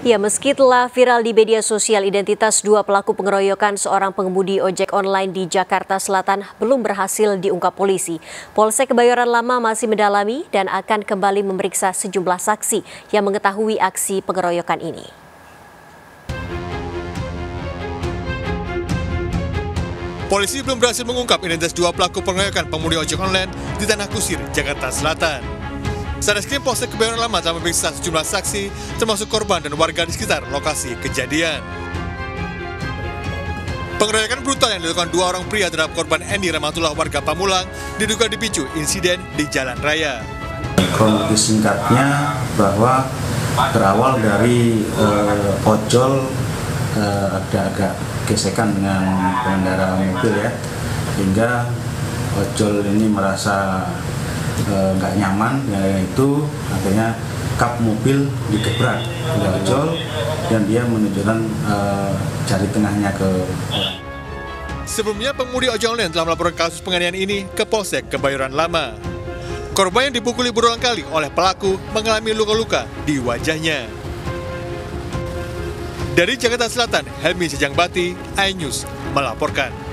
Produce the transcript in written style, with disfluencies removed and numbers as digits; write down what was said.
Ya, meski telah viral di media sosial, identitas dua pelaku pengeroyokan seorang pengemudi ojek online di Jakarta Selatan belum berhasil diungkap polisi. Polsek Kebayoran Lama masih mendalami dan akan kembali memeriksa sejumlah saksi yang mengetahui aksi pengeroyokan ini. Polisi belum berhasil mengungkap identitas dua pelaku pengeroyokan pengemudi ojek online di Tanah Kusir, Jakarta Selatan. Satreskrim Polsek Kebayoran Lama telah memeriksa sejumlah saksi, termasuk korban dan warga di sekitar lokasi kejadian. Pengeroyokan brutal yang dilakukan dua orang pria terhadap korban Eni Rahmatullah warga Pamulang diduga dipicu insiden di jalan raya. Kronologis singkatnya bahwa berawal dari ojol ada agak gesekan dengan pengendara mobil ya, sehingga ojol ini merasa nggak nyaman, ya itu akhirnya kap mobil digebrak oleh ojol dan dia menunjukkan jari tengahnya ke orang. Sebelumnya pengemudi ojek online telah melaporkan kasus penganiayaan ini ke Polsek Kebayoran Lama. Korban yang dipukuli berulang kali oleh pelaku mengalami luka-luka di wajahnya. Dari Jakarta Selatan, Helmi Sejangbati, iNews melaporkan.